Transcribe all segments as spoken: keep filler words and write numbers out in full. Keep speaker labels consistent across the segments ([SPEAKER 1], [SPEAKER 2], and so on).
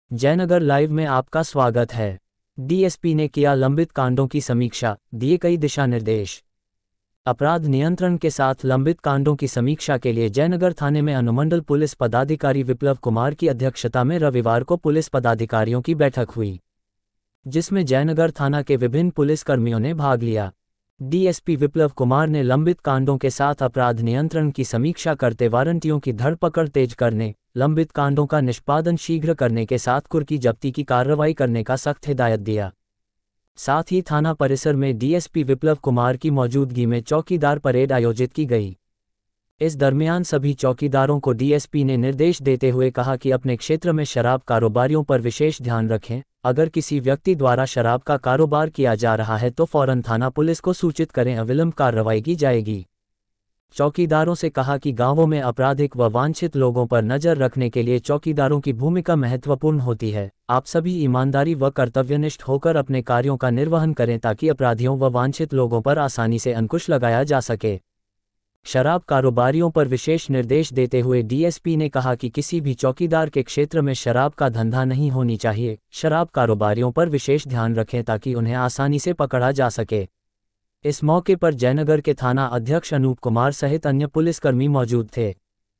[SPEAKER 1] Jaynagar live में आपका स्वागत है। डीएसपी ने किया लंबित कांडों की समीक्षा, दिए कई दिशा निर्देश। अपराध नियंत्रण के साथ लंबित कांडों की समीक्षा के लिए जयनगर थाने में अनुमंडल पुलिस पदाधिकारी विप्लव कुमार की अध्यक्षता में रविवार को पुलिस पदाधिकारियों की बैठक हुई, जिसमें जयनगर थाना के विभिन्न पुलिसकर्मियों ने भाग लिया। डीएसपी विप्लव कुमार ने लंबित कांडों के साथ अपराध नियंत्रण की समीक्षा करते वारंटियों की धरपकड़ तेज करने, लंबित कांडों का निष्पादन शीघ्र करने के साथ कुर्की जब्ती की कार्रवाई करने का सख्त हिदायत दिया। साथ ही थाना परिसर में डीएसपी विप्लव कुमार की मौजूदगी में चौकीदार परेड आयोजित की गई। इस दरमियान सभी चौकीदारों को डीएसपी ने निर्देश देते हुए कहा कि अपने क्षेत्र में शराब कारोबारियों पर विशेष ध्यान रखें। अगर किसी व्यक्ति द्वारा शराब का कारोबार किया जा रहा है तो फौरन थाना पुलिस को सूचित करें, अविलंब कार्रवाई की जाएगी। चौकीदारों से कहा कि गांवों में आपराधिक व वांछित लोगों पर नजर रखने के लिए चौकीदारों की भूमिका महत्वपूर्ण होती है। आप सभी ईमानदारी व कर्तव्यनिष्ठ होकर अपने कार्यों का निर्वहन करें ताकि अपराधियों व वांछित लोगों पर आसानी से अंकुश लगाया जा सके। शराब कारोबारियों पर विशेष निर्देश देते हुए डीएसपी ने कहा कि किसी भी चौकीदार के क्षेत्र में शराब का धंधा नहीं होनी चाहिए। शराब कारोबारियों पर विशेष ध्यान रखें ताकि उन्हें आसानी से पकड़ा जा सके। इस मौके पर जयनगर के थाना अध्यक्ष अनूप कुमार सहित अन्य पुलिसकर्मी मौजूद थे।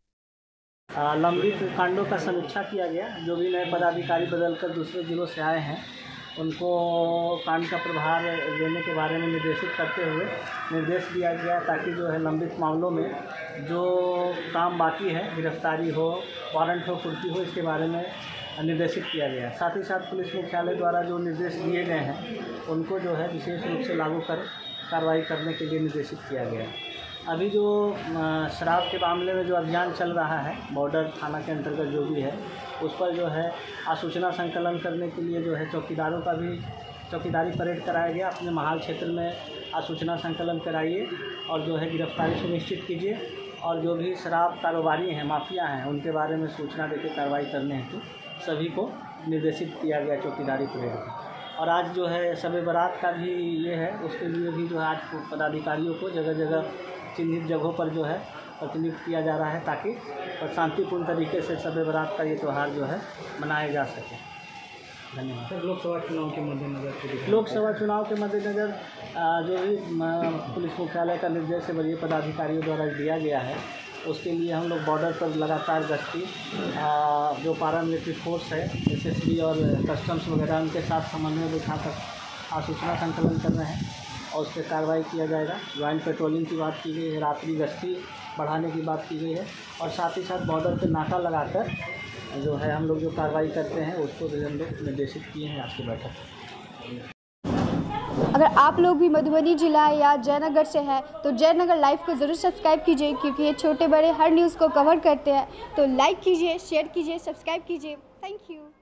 [SPEAKER 2] लंबित कांडों का समीक्षा किया गया। जो भी नए पदाधिकारी बदलकर दूसरे जिलों से आए हैं उनको कांड का प्रभार देने के बारे में निर्देशित करते हुए निर्देश दिया गया ताकि जो है लंबित मामलों में जो काम बाकी है, गिरफ्तारी हो, वारंट हो, कुर्की हो, इसके बारे में निर्देशित किया गया। साथ ही साथ पुलिस मुख्यालय द्वारा जो निर्देश दिए गए हैं उनको जो है विशेष रूप से लागू कर कार्रवाई करने के लिए निर्देशित किया गया। अभी जो शराब के मामले में जो अभियान चल रहा है बॉर्डर थाना के अंतर्गत जो भी है उस पर जो है आसूचना संकलन करने के लिए जो है चौकीदारों का भी चौकीदारी परेड कराया गया। अपने महाल क्षेत्र में आसूचना संकलन कराइए और जो है गिरफ्तारी सुनिश्चित कीजिए और जो भी शराब कारोबारी हैं, माफिया हैं, उनके बारे में सूचना देकर कार्रवाई करने हेतु सभी को निर्देशित किया गया चौकीदारी परेड में। और आज जो है शब बारात का भी ये है, उसके लिए भी जो है आज पदाधिकारियों को जगह जगह चिन्हित जगहों पर जो है प्रतिनिधित्व किया जा रहा है ताकि शांतिपूर्ण तरीके से शब बारात का ये त्यौहार जो है मनाया जा सके। धन्यवाद।
[SPEAKER 3] लोकसभा चुनाव के मद्देनजर
[SPEAKER 2] लोकसभा चुनाव के मद्देनजर जो भी पुलिस मुख्यालय का निर्देश वरीय पदाधिकारियों द्वारा दिया गया है उसके लिए हम लोग बॉर्डर पर लगातार गश्ती, जो पारामिलिट्री फोर्स है, एसएसबी और कस्टम्स वगैरह, उनके साथ समन्वय बिठाकर आसूचना संकलन कर रहे हैं और उस पर कार्रवाई किया जाएगा। ज्वाइंट पेट्रोलिंग की बात की गई है, रात्रि गश्ती बढ़ाने की बात की गई है और साथ ही साथ बॉर्डर पर नाका लगाकर जो है हम लोग जो कार्रवाई करते हैं उसको भी हम लोग निर्देशित किए हैं आज की बैठक।
[SPEAKER 4] अगर आप लोग भी मधुबनी जिला या जयनगर से हैं तो जयनगर लाइव को ज़रूर सब्सक्राइब कीजिए, क्योंकि ये छोटे बड़े हर न्यूज़ को कवर करते हैं। तो लाइक कीजिए, शेयर कीजिए, सब्सक्राइब कीजिए। Thank you.